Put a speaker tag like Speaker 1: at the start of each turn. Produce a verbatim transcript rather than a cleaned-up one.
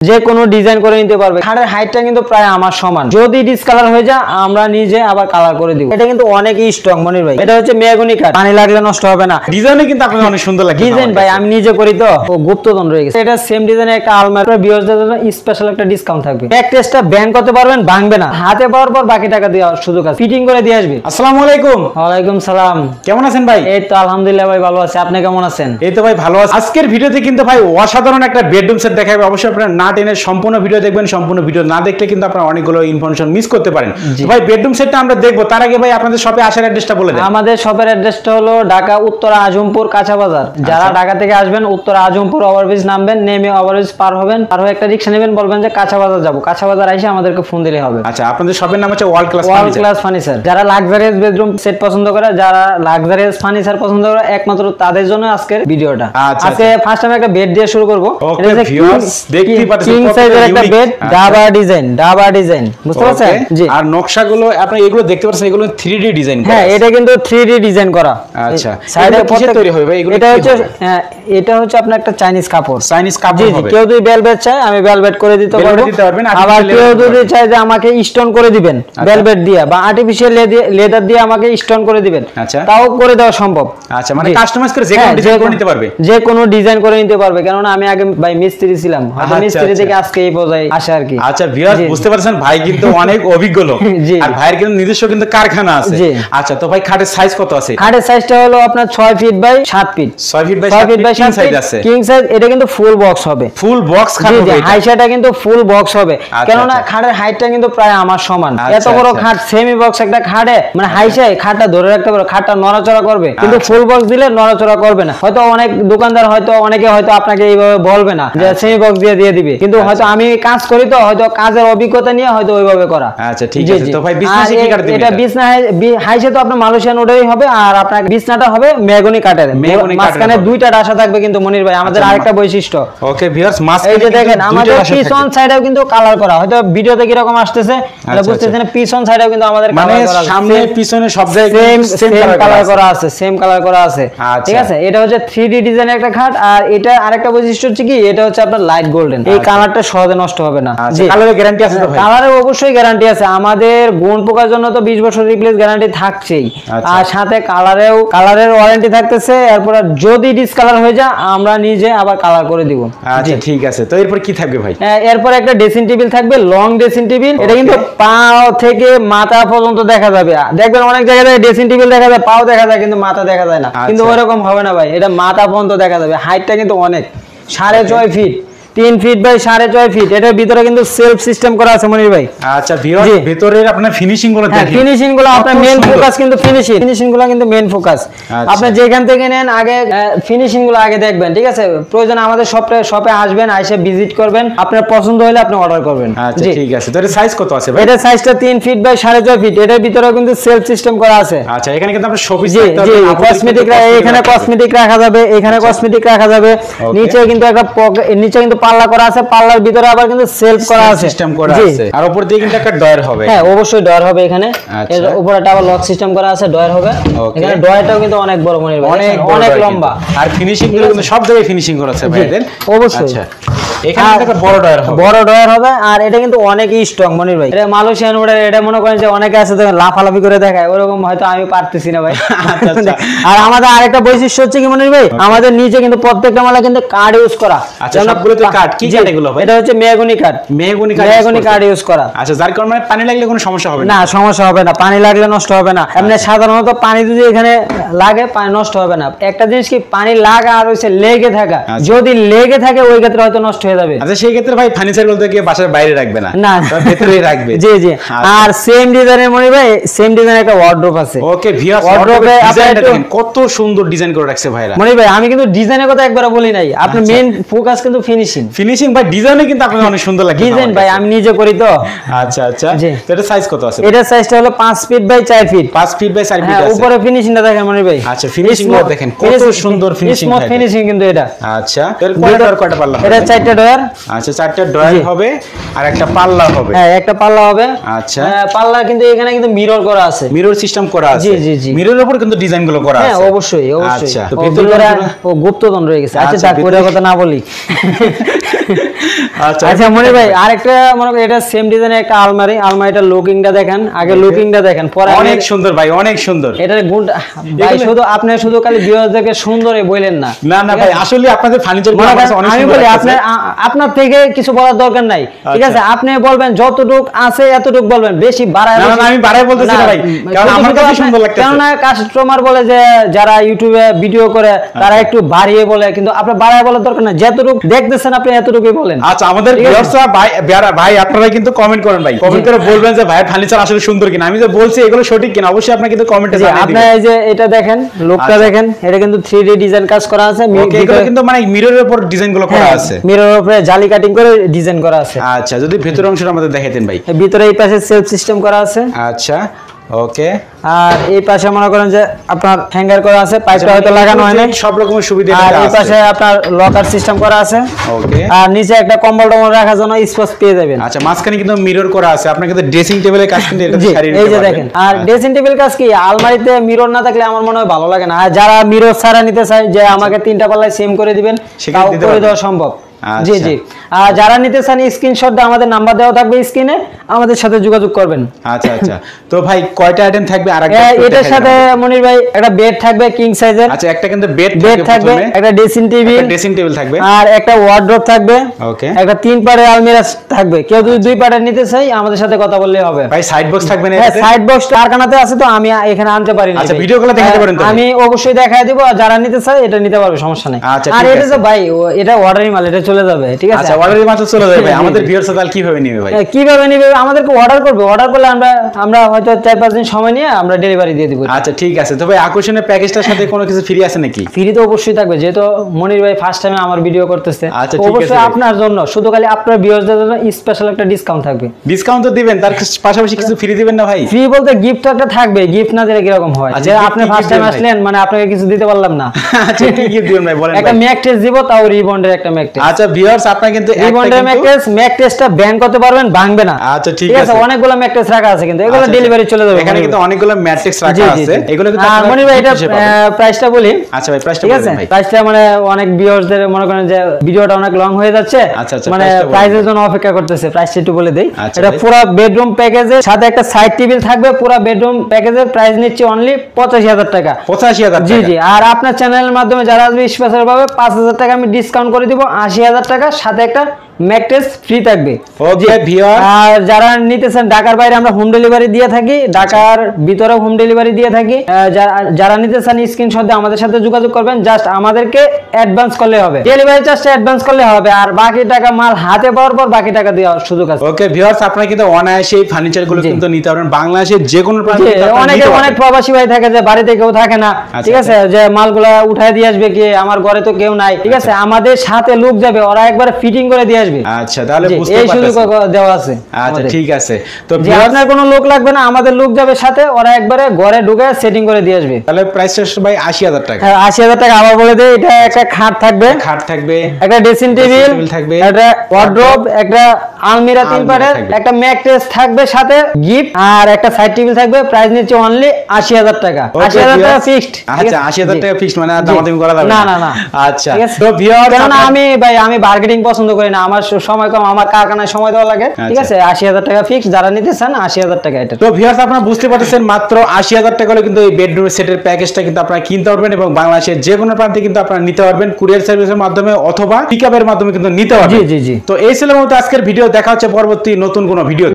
Speaker 1: যে কোনো ডিজাইন করে নিতে পারবে। খাটের হাইটটা কিন্তু প্রায় আমার সমান, যদি ডিসকালার হয়ে যায় আমরা নিজে আবার কালার করে দিব। এটা কিন্তু অনেকই স্ট্রং মনির ভাই। এটা হচ্ছে মেহগনি কাঠ, পানি লাগলে নষ্ট হবে না।
Speaker 2: ডিজাইনে কিন্তু আপনাদের অনেক সুন্দর লাগে।
Speaker 1: ডিজাইন ভাই আমি নিজে করি তো, ও গুপ্তধন রয়ে গেছে। এটা সেম ডিজাইনের একটা আলমারি, ভিউয়ারদের জন্য স্পেশাল একটা ডিসকাউন্ট থাকবে। ব্যাক টেস্টটা ব্যান করতে পারবেন, ভাঙবে না। হাতে পাওয়ার পর বাকি টাকা দেওয়ার সুযোগ আছে, ফিটিং করে দিয়ে আসবে।
Speaker 2: আসসালামু আলাইকুম।
Speaker 1: ওয়ালাইকুম সালাম।
Speaker 2: কেমন আছেন ভাই?
Speaker 1: এই তো আলহামদুলিল্লাহ ভাই ভালো আছি, আপনি কেমন আছেন?
Speaker 2: এই তো ভাই ভালো আছি। আজকের ভিডিওতে কিন্তু ভাই অসাধারণ একটা বেডরুম সেট দেখাবে। অবশ্যই আপনারা না টেনে সম্পূর্ণ ভিডিও দেখবেন। সম্পূর্ণ ভিডিও না দেখলে কিন্তু আপনারা অনেকগুলো ইনফরমেশন মিস করতে পারেন। ভাই বেডরুম সেটটা আমরা দেখবো, তার আগে ভাই আপনাদের শপে আসার অ্যাড্রেসটা বলে দেন।
Speaker 1: আমাদের শপের অ্যাড্রেসটা হলো ঢাকা উত্তরা আজমপুর কাঁচা বাজার। যারা ঢাকা থেকে আসবেন উত্তরা আজমপুর ওভারব্রিজ নামবেন, নেমে ওভারব্রিজ পার হবেন, আর একটা রিকশা নেবেন, বলবেন যে কাঁচা বাজার যাব। কাঁচা বাজার এসে আমাদেরকে ফোন দিলে হবে।
Speaker 2: আচ্ছা, আপনাদের শপের নাম হচ্ছে world class
Speaker 1: world class furniture. যারা লাক্সারিয়াস বেডরুম সেট পছন্দ করে, যারা লাক্সারিয়াস ফার্নিচার পছন্দ করে, একমাত্র তাদের জন্য আজকের ভিডিওটা। আজকে ফার্স্ট আমি একটা বেড দিয়ে শুরু করব।
Speaker 2: এটা হচ্ছে ভিউয়ার্স দেখতেই পাচ্ছেন
Speaker 1: কিং সাইজের একটা বেড, ডাবা ডিজাইন, ডাবা ডিজাইন, বুঝতে পারছেন? জি।
Speaker 2: আর নকশাগুলো আপনি এগুলো দেখতে পাচ্ছেন, এগুলো থ্রি ডি ডিজাইন করা।
Speaker 1: হ্যাঁ, এটা কিন্তু থ্রি ডি ডিজাইন করা।
Speaker 2: আচ্ছা,
Speaker 1: সাইডে
Speaker 2: কিসে তৈরি হবে ভাই এগুলো?
Speaker 1: এটা হচ্ছে হ্যাঁ, এটা হচ্ছে আপনার একটা চাইনিজ কাপড়।
Speaker 2: চাইনিজ কাপড় হবে।
Speaker 1: কেউ যদি ভেলভেট চায় আমি ভেলভেট করে দিতে পারবো। আবার কেউ যদি চায় যে আমাকে স্টোন করে দিবেন ভেলভেট দিয়ে, বা আর্টিফিশিয়াল লেদার দিয়ে আমাকে স্টোন করে দিবেন, তাও করে দেওয়া সম্ভব।
Speaker 2: আচ্ছা, মানে কাস্টমাইজ করে যে কোনো ডিজাইন করে নিতে পারবে।
Speaker 1: যে কোনো ডিজাইন করে নিতে পারবে, কারণ আমি আগে ভাই মিস্ত্রি ছিলাম, হয়তো মিস্ত্রি থেকে আজকে এই পর্যায়ে আসে আর কি।
Speaker 2: আচ্ছা ভিউয়ার্স বুঝতে পারছেন, ভাই কিন্তু অনেক অভিজ্ঞ লোক, আর ভাইয়ের কিন্তু নিজস্ব কিন্তু কারখানা আছে। আচ্ছা, তো ভাই খাটের সাইজ কত আছে?
Speaker 1: খাটের সাইজটা হলো আপনার ছয় ফিট বাই সাত ফিট।
Speaker 2: ছয় ফিট বাই সাত ফিট কিং সাইজ আছে।
Speaker 1: কিং সাইজ এটা কিন্তু ফুল বক্স হবে।
Speaker 2: ফুল বক্স খাট হবে।
Speaker 1: জি, হাইটটা কিন্তু ফুল বক্স হবে, কারণ খাটের হাইটটা কিন্তু প্রায় আমার সমান। এত বড় খাট, সেমি বক্স একটা খাটে মানে হাইসাই খাটটা ধরে রাখতে পারবে, খাটটা নড়াচড়া করবে। কিন্তু ফুল বক্স দিলে নড়াচড়া করবে না। হয়তো অনেক দোকানদার হয়তো অনেকে হয়তো আপনাকে এইভাবে বলবে না যে সেমি বক্স দিয়ে দিয়ে দিবে, কিন্তু হয়তো আমি কাজ করি তো হয়তো কাজের অভিজ্ঞতা নিয়ে হয়তো ওইভাবে করা।
Speaker 2: আচ্ছা ঠিক আছে। তো ভাই বিজনেসে কি কাট দিবেন?
Speaker 1: এটা বিছনা হাইসে তো আপনার মালয়েশিয়ান ওটাই হবে, আর আপনার বিছনাটা হবে মেহগনি কাঠের। মাঝখানে দুইটা ডাসা থাকবে কিন্তু মনির ভাই, আমাদের আরেকটা বৈশিষ্ট্য।
Speaker 2: ওকে ভিউয়ার্স, মাঝখানে
Speaker 1: এই যে দেখেন আমাদের পিছন সাইডেও কিন্তু কালার করা। হয়তো ভিডিওতে কি রকম আসতেছে তাহলে বুঝতেছেন, পিছন সাইডেও কিন্তু আমাদের কালার করা আছে।
Speaker 2: সামনে পিছনে সব জায়গায়
Speaker 1: সেম সেম কালার করা আছে, সেম কালার করা আছে। ঠিক আছে, এটা হচ্ছে থ্রি ডি ডিজাইনের একটা খাট। আর এটা আরেকটা বৈশিষ্ট্য হচ্ছে কি, এটা হচ্ছে আপনার লাইট গোল্ডেন। এই কালারটা সহজে নষ্ট হবে না।
Speaker 2: জি, কালারের গ্যারান্টি আছে তো ভাই?
Speaker 1: কালারের অবশ্যই গ্যারান্টি আছে। আমাদের গুণ পোকার জন্য তো বিশ বছর রিপ্লেস গ্যারান্টি থাকছেই, আর সাথে কালারেও কালারের ওয়ারেন্টি থাকতেছে। এরপর যদি ডিসকালার হয়ে যায় আমরা নিজে আবার কালার করে দিব।
Speaker 2: আচ্ছা ঠিক আছে। তো এরপর কি থাকবে ভাই?
Speaker 1: এরপর একটা ড্রেসিং টেবিল থাকবে, লং ড্রেসিং টেবিল। এটা কিন্তু পা থেকে মাথা পর্যন্ত দেখা যাবে। দেখবেন অনেক জায়গায় ড্রেসিং টেবিল দেখা যায়, পাও দেখা যায়, কিন্তু মাথা দেখা যায় না। কিন্তু ওরকম হবে না ভাই, এটা মাথা পর্যন্ত দেখা যাবে। হাইটটা কিন্তু অনেক, সাড়ে ছয় ফিট, তিন ফিট বাই সাড়ে ছয় ফিট। এটার ভিতরে কিন্তু সেলফ সিস্টেম করা আছে মনির ভাই।
Speaker 2: আচ্ছা ভিউয়ার্স, ভিতরের আপনার ফিনিশিং গুলো দেখেন।
Speaker 1: ফিনিশিং গুলো আপনার মেইন ফোকাস কিন্তু ফিনিশিং ফিনিশিং গুলো কিন্তু মেইন ফোকাস। আপনি যেখান থেকে নেন আগে ফিনিশিং গুলো আগে দেখবেন, ঠিক আছে? প্রয়োজন আমাদের শপে শপে আসবেন, এসে ভিজিট করবেন, আপনার পছন্দ হলে আপনি অর্ডার করবেন।
Speaker 2: আচ্ছা ঠিক আছে। তো এর সাইজ কত আছে ভাই?
Speaker 1: এটা সাইজটা তিন ফিট বাই সাড়ে ছয় ফিট। এটার ভিতরে কিন্তু সেলফ সিস্টেম করা আছে।
Speaker 2: আচ্ছা, এখানে কিন্তু আপনার শোপিস
Speaker 1: রাখতে হবে, কসমেটিক এখানে কসমেটিক রাখা যাবে, এখানে কসমেটিক রাখা যাবে। নিচে কিন্তু একটা নিচে কিন্তু পাল্লা করা আছে, পাল্লার ভিতরে আবার কিন্তু সেলফ করা আছে,
Speaker 2: সিস্টেম করা আছে। আর উপর দিয়ে কিন্তু একটা ডয়ার হবে।
Speaker 1: হ্যাঁ অবশ্যই ডয়ার হবে এখানে। এর উপরে একটা আবার লক সিস্টেম করা আছে, ডয়ার হবে। এখানে ডয়ারটাও কিন্তু অনেক বড় মনির ভাই, অনেক অনেক লম্বা।
Speaker 2: আর ফিনিশিং গুলো কিন্তু সব জায়গায় ফিনিশিং করা আছে ভাইদের।
Speaker 1: অবশ্যই।
Speaker 2: আচ্ছা, এখানে একটা বড় ডয়ার হবে,
Speaker 1: বড় ডয়ার হবে। আর এটা কিন্তু অনেকই স্ট্রং মনির ভাই। এটা মালয়েশিয়ান ওটা, এটা মনে করেন যে অনেকে আছে দেখেন লাফালাফি করে দেখায়, ওরকম হয়তো আমি পারতেছি না ভাই। আর আমাদের আরেকটা বৈশিষ্ট্য হচ্ছে কি মনির ভাই, আমাদের নিচে কিন্তু প্রত্যেকটা মালা কিন্তু কাঠ ইউজ করা।
Speaker 2: আচ্ছা, সবগুলোতে কাঠ। কি কাঠ এগুলো ভাই?
Speaker 1: এটা হচ্ছে মেহগনি কাঠ।
Speaker 2: মেহগনি কাঠ,
Speaker 1: মেহগনি কাঠ ইউজ করা।
Speaker 2: আচ্ছা, যার কারণে পানি লাগলে কোনো সমস্যা হবে না?
Speaker 1: না, সমস্যা হবে না, পানি লাগলে নষ্ট হবে না। এমনি সাধারণত পানি যদি এখানে লাগে পানি নষ্ট হবে না। একটা জিনিস কি, পানি লাগা আর হচ্ছে লেগে থাকা, যদি লেগে থাকে ওই ক্ষেত্রে হয়তো নষ্ট হয়ে যাবে।
Speaker 2: আচ্ছা, সেই ক্ষেত্রে ভাই ফার্নিচার বলতে গিয়ে বাসার বাইরে রাখবে না,
Speaker 1: না
Speaker 2: ভেতরেই রাখবে।
Speaker 1: জি জি। আর সেম ডিজাইনের মনি ভাই, সেম ডিজাইনের একটা ওয়ার্ডরোব আছে।
Speaker 2: ওকে ভিউয়ার্স, ওয়ার্ডরোবে ডিজাইনটা দেখেন কত সুন্দর ডিজাইন করে রাখছে ভাইরা।
Speaker 1: মনি ভাই আমি কিন্তু ডিজাইনের কথা একবারও বলি নাই, আপনার মেইন ফোকাস কিন্তু ফিনিশিং।
Speaker 2: ফিনিশিং ভাই, ডিজাইনে কিন্তু আপনাদের অনেক সুন্দর লাগে।
Speaker 1: ডিজাইন ভাই আমি নিজে করি তো।
Speaker 2: আচ্ছা আচ্ছা। তো এটা সাইজ কত আছে?
Speaker 1: এটা সাইজটা হলো পাঁচ ফিট বাই চার ফিট।
Speaker 2: পাঁচ ফিট বাই চার ফিট আছে।
Speaker 1: উপরে ফিনিশিংটা দেখেন মনি ভাই।
Speaker 2: আচ্ছা, ফিনিশিং গুলো দেখেন কত সুন্দর ফিনিশিং।
Speaker 1: স্মুথ ফিনিশিং কিন্তু এটা।
Speaker 2: আচ্ছা, এর কয়টা ডয়ার কয়টা পাল্লা?
Speaker 1: এটা চারটা ডয়ার।
Speaker 2: আচ্ছা, চারটা ডয়ার হবে আর একটা পাল্লা হবে।
Speaker 1: হ্যাঁ, একটা পাল্লা হবে।
Speaker 2: আচ্ছা,
Speaker 1: পাল্লা কিন্তু এখানে কিন্তু মিরর করা আছে,
Speaker 2: মিরর সিস্টেম করা আছে।
Speaker 1: জি জি জি।
Speaker 2: মিররের উপর কিন্তু ডিজাইন গুলো করা আছে।
Speaker 1: হ্যাঁ অবশ্যই অবশ্যই।
Speaker 2: আচ্ছা,
Speaker 1: তো ভিতরে ও গুপ্তধন রয়ে গেছে। আচ্ছা, তার কথা না বলি।
Speaker 2: আচ্ছা
Speaker 1: আচ্ছা মনির ভাই আরেকটা মনে করেন এটা সেম ডিজাইনের একটা আলমারি, আলমারিটা লুকিংটা দেখেন, আগে লুকিংটা দেখেন, পরে
Speaker 2: অনেক সুন্দর ভাই, অনেক সুন্দর।
Speaker 1: এটার গুণটা ভাই শুধু আপনি শুধু খালি ভিউয়ারদেরকে সুন্দরই বলেন না,
Speaker 2: না না ভাই আসলে আপনাদের ফার্নিচারগুলো আমার কাছে অনেক
Speaker 1: আমি
Speaker 2: সুন্দর
Speaker 1: বলি
Speaker 2: লাগছে।
Speaker 1: আপনার আপনার থেকে কিছু বলার দরকার নাই, ঠিক আছে? আপনি বলবেন যতটুক আছে এতটুক বলবেন, বেশি বাড়ায়
Speaker 2: না না আমি বাড়াই বলতেছি না ভাই, কারণ আমার কাছে সুন্দর লাগতেছে।
Speaker 1: কারণ কাস্টমার বলে যে যারা ইউটিউবে ভিডিও করে তারা একটু বাড়িয়ে বলে, কিন্তু আপনি বাড়ায় বলার দরকার না, যতটুক দেখতেছেন আপনি এতটুকুই বলেন।
Speaker 2: আচ্ছা আমাদের ভিউয়ার্সরা ভাই ভাই আপনারা কিন্তু কমেন্ট করেন ভাই, কমেন্ট করে বলবেন যে ভাই ফার্নিচার আসলে সুন্দর কিনা, আমি যে বলছি এগুলো সঠিক কিনা, অবশ্যই আপনি কিন্তু কমেন্টে জানিয়ে দিবেন।
Speaker 1: আপনি এই যে এটা দেখেন, লুকটা দেখেন, এটা কিন্তু থ্রি ডি ডিজাইন কাজ করা আছে,
Speaker 2: ওকে এগুলো কিন্তু মানে মিররের উপর ডিজাইন গুলো করা আছে,
Speaker 1: মিররের উপরে জালি কাটিং করে ডিজাইন করা আছে।
Speaker 2: আচ্ছা যদি ভিতরের অংশটা আমাদের দেখাতেন ভাই।
Speaker 1: ভিতরে এই পাশে সেলফ সিস্টেম করা আছে।
Speaker 2: আচ্ছা ওকে,
Speaker 1: আর এই পাশে মনে করেন যে আপনার হ্যাঙ্গার করা আছে, পাইপটা হয়তো লাগানো হয় না,
Speaker 2: সব রকমের সুবিধা
Speaker 1: আর
Speaker 2: আছে।
Speaker 1: এই পাশে আপনার লকার সিস্টেম করা আছে।
Speaker 2: ওকে,
Speaker 1: আর নিচে একটা কম্বল টম্বল রাখার জন্য স্পেস পেয়ে যাবেন।
Speaker 2: আচ্ছা মাঝখানে কিন্তু মিরর করা আছে, আপনি কিন্তু ড্রেসিং টেবিলের কাজ কিন্তু এটা সারিয়ে নিতে
Speaker 1: এই যে
Speaker 2: পারবেন।
Speaker 1: দেখেন, আর ড্রেসিং টেবিল কাজ কি আলমারিতে মিরর না থাকলে আমার মনে হয় ভালো লাগে না। আর যারা মিরর ছাড়া নিতে চায় যে আমাকে তিনটা পাল্লায় সেম করে দিবেন, তাও করে দেওয়া সম্ভব। জি জি, আর যারা নিতে চান স্ক্রিনশট দিয়ে আমাদের নাম্বার দেওয়া থাকবে স্ক্রিনে, আমাদের সাথে যোগাযোগ করবেন।
Speaker 2: আচ্ছা আচ্ছা, তো ভাই কয়টা আইটেম থাকবে? আর
Speaker 1: এটার সাথে মনির ভাই একটা বেড থাকবে কিং সাইজের।
Speaker 2: আচ্ছা একটা কিন্তু বেড
Speaker 1: বেড থাকবে, একটা ড্রেসিং টেবিল,
Speaker 2: একটা ড্রেসিং টেবিল থাকবে,
Speaker 1: আর একটা ওয়ার্ড্রপ থাকবে।
Speaker 2: ওকে,
Speaker 1: একটা তিন পাড়ের আলমিরা থাকবে। কেউ যদি দুই পাড়ের নিতে চাই আমাদের সাথে কথা বললেই হবে।
Speaker 2: ভাই সাইড বক্স থাকবে না?
Speaker 1: হ্যাঁ সাইড বক্স কারখানাতে আছে, তো আমি এখানে আনতে পারি না।
Speaker 2: আচ্ছা ভিডিও কলে দেখাতে পারেন তো?
Speaker 1: আমি অবশ্যই দেখায় দেব, আর যারা নিতে চায় এটা নিতে পারবে, সমস্যা নেই। আর এটা তো ভাই এটা অর্ডারই মাল, এটা চলে যাবে, ঠিক আছে?
Speaker 2: আচ্ছা অর্ডারই মাত্র চলে যাবে ভাই। আমাদের ভিউয়ার্স তাহলে কিভাবে নেবে ভাই?
Speaker 1: কিভাবে নেবে? আমাদেরকে অর্ডার করবে, অর্ডার করলে আমরা আমরা হয়তো চার পাঁচ দিন সময় নিয়ে আমরা ডেলিভারি দিয়ে দিব।
Speaker 2: আচ্ছা ঠিক আছে, তো ভাই আকর্ষণীয় প্যাকেজটার সাথে কোনো কিছু ফ্রি আছে নাকি?
Speaker 1: ফ্রি তো অবশ্যই থাকবে, যেহেতু মনির ভাই ফার্স্ট টাইম আমার ভিডিও করতেছে,
Speaker 2: আচ্ছা ঠিক আছে,
Speaker 1: অবশ্যই আপনার জন্য শুধু খালি আপনার ভিউয়ারদের জন্য স্পেশাল একটা ডিসকাউন্ট থাকবে।
Speaker 2: ডিসকাউন্ট তো দিবেন, তার পাশাপাশি কিছু ফ্রি দিবেন না ভাই?
Speaker 1: ফ্রি বলতে গিফট একটা থাকবে, গিফট না দিলে কি রকম হয়? যে আপনি ফার্স্ট টাইম আসলেন মানে আপনাকে কিছু দিতে পারলাম না।
Speaker 2: আচ্ছা কি গিফট দিবেন ভাই বলেন?
Speaker 1: একটা ম্যাকটেস দিব, তাও রিবন্ডের একটা ম্যাকটেস।
Speaker 2: আচ্ছা ভিউয়ার্স আপনারা কিন্তু
Speaker 1: রিবন্ডের ম্যাকটেস, ম্যাকটেসটা ব্যান করতে পারবেন, ভাঙবে না।
Speaker 2: আচ্ছা ঠিক
Speaker 1: আছে,
Speaker 2: আছে,
Speaker 1: অনেকগুলো ম্যাকটেস রাখা আছে, কিন্তু এগুলো ডেলিভারি চলে যাবে।
Speaker 2: এখানে কিন্তু অনেকগুলো ম্যাট্রিক্স রাখা আছে, এগুলো কিন্তু
Speaker 1: আর মনির ভাই এটা প্রাইসটা বলি।
Speaker 2: আচ্ছা ভাই প্রাইসটা
Speaker 1: ঠিক
Speaker 2: বলেন
Speaker 1: আছে,
Speaker 2: ভাই।
Speaker 1: প্রাইসটা মানে অনেক ভিউয়ারদের মনে করেন যে ভিডিওটা অনেক লং হয়ে যাচ্ছে, মানে প্রাইসের জন্য অপেক্ষা করতেছে, প্রাইসটা একটু বলে দেই। এটা পুরো বেডরুম প্যাকেজের সাথে একটা সাইড টেবিল থাকবে, পুরো বেডরুম প্যাকেজের প্রাইস নিচ্ছে অনলি পঁচাশি হাজার টাকা।
Speaker 2: পঁচাশি হাজার?
Speaker 1: জি জি, আর আপনার চ্যানেলের মাধ্যমে যারা আসবে স্পেশাল ভাবে পাঁচ হাজার টাকা আমি ডিসকাউন্ট করে দিব, আশি হাজার টাকা, সাথে একটা ম্যাকটেস ফ্রি থাকবে।
Speaker 2: ওকে ভিউয়ার,
Speaker 1: আর যারা নিতেছেন ঢাকার বাইরে আমরা হোম ডেলিভারি দিয়ে থাকি, ঢাকার ভিতরে হোম ডেলিভারি দিয়ে থাকি। যারা নিতে চান স্ক্রিনশট দিয়ে আমাদের সাথে যোগাযোগ করবেন, জাস্ট আমাদেরকে অ্যাডভান্স করলে হবে, ডেলিভারি চার্জটা অ্যাডভান্স করলে হবে, আর বাকি টাকা মাল হাতে পাওয়ার পর বাকি টাকা দেওয়ার সুযোগ আছে।
Speaker 2: ওকে ভিউয়ার্স আপনারা কিন্তু অনায়াসে এই ফার্নিচার গুলো কিন্তু নিতে পারবেন বাংলাদেশের যে কোনো প্রান্তে।
Speaker 1: অনেকে অনেক প্রবাসী ভাই থাকে যে বাড়িতে কেউ থাকে না, ঠিক আছে, যে মালগুলা উঠায় দিয়ে আসবে কি, আমার ঘরে তো কেউ নাই, ঠিক আছে, আমাদের সাথে লোক যাবে, ওরা একবার ফিটিং করে দিয়ে আসবে।
Speaker 2: আচ্ছা তাহলে বুঝতে
Speaker 1: এই
Speaker 2: পারতেছেন,
Speaker 1: সুযোগ দেওয়া আছে।
Speaker 2: আচ্ছা ঠিক আছে, তো
Speaker 1: যে আপনার কোনো লোক লাগবে না, আমাদের লোক যাবে সাথে, ওরা একবারে ঘরে ঢুকে সেটিং করে দিয়ে আসবে।
Speaker 2: তাহলে প্রাইসটা ভাই আশি হাজার টাকা?
Speaker 1: হ্যাঁ আশি হাজার টাকা। আবার বলে দেই, এটা একটা খাট থাকবে,
Speaker 2: খাট থাকবে,
Speaker 1: একটা ড্রেসিং টেবিল থাকবে, একটা ওয়ার্ড্রোব, একটা আলমিরা তিন পারের, একটা ম্যাট্রেস থাকবে সাথে গিফট, আর একটা সাইড টেবিল থাকবে। প্রাইস নিচ্ছে অনলি আশি হাজার টাকা। আশি হাজার টাকা ফিক্সড।
Speaker 2: আচ্ছা আশি হাজার টাকা ফিক্সড, মানে দামাদামি করা যাবে
Speaker 1: না? না না।
Speaker 2: আচ্ছা তো ভিউয়ার্স,
Speaker 1: কারণ আমি ভাই আমি বার্গেনিং পছন্দ করি না, আমার সময় কম, আমার কারখানায় সময় দেওয়া লাগে, ঠিক আছে। আশি হাজার টাকা ফিক্সড, যারা নিতে চান আশি হাজার টাকা এটা।
Speaker 2: তো ভিউয়ার্স আপনারা বুঝতে পারতেছেন, মাত্র আশি হাজার টাকা হলে কিন্তু এই বেডরুম সেটের প্যাকেজটা কিন্তু আপনারা কিনতে পারবেন, এবং বাংলাদেশের যে কোনো প্রান্তে কিন্তু আপনারা নিতে পারবেন কুরিয়ার সার্ভিসের মাধ্যমে অথবা পিকআপের মাধ্যমে কিন্তু নিতে পারবেন।
Speaker 1: জি জি জি।
Speaker 2: তো এই ছিল মতো আজকের ভিডিও, দেখা হচ্ছে পরবর্তী নতুন কোনো ভিডিও।